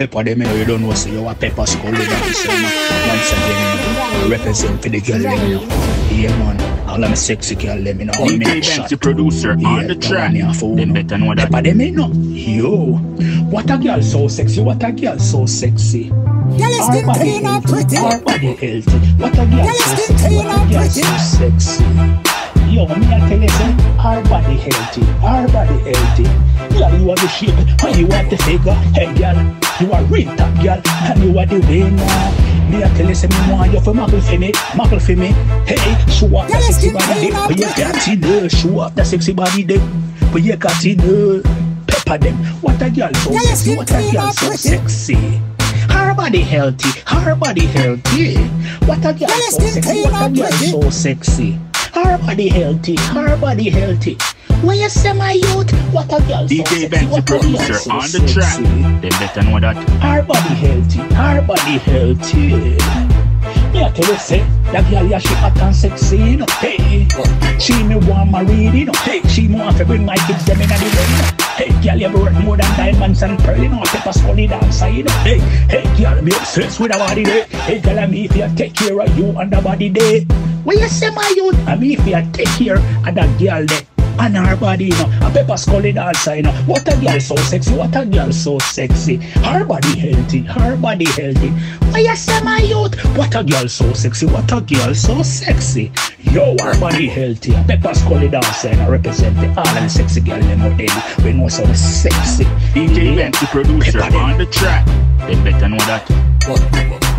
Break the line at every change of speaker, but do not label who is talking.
Peppa them, you know, you don't know, so you are Peppa Skull with that. So, once again, represent for the girl, you know. Yeah, man. All of my sexy girl, let me know.
DJ the producer on the track. Them better know that.
Peppa them, you know. Yo, what a girl so sexy, what a girl so sexy. Our body healthy, our body healthy. What a girl so sexy, what a girl so sexy. Yo, me I tell you, say, our body healthy, our body healthy. Girl, you are the shape, and you are the figure. Hey, girl, you are real top, girl, and you are the winner. Me I tell you, say, me want you for muckle for me. Hey, show up that sexy body there, but you got in there. Show up that sexy body there, but you got in there. Peppa them, what a girl so sexy, what a girl so sexy. Her body healthy, her body healthy. What a girl so sexy, what a girl so sexy. Her body healthy, her body healthy. When you say my youth, what a girl so
DJ
sexy, what a girl
producer
so
on the track. They better know that.
Her body healthy, her body healthy. Me I tell you say, that girl yeah she hot and sexy, you know. Hey, she me want married, you know. Hey, she me want to bring my kids them in the way, you know. Hey, girl, you worth more than diamonds and pearl, you know. Peppa Scully dancer, you know. Hey, girl, me obsessed with the body day. Hey, girl, I'm if you take care of you on the body day. When you say my youth, I'm if you take care of that girl day. And her body, you know, a Peppa Scully dancer, you know. What a girl so sexy, what a girl so sexy. Her body healthy, her body healthy. When you say my youth, what a girl so sexy, what a girl so sexy. Yo, her body healthy, a Peppa Scully dancer, and I represent the all and sexy girl in our day. We know so sexy.
DJ the producer on the track. They better know that.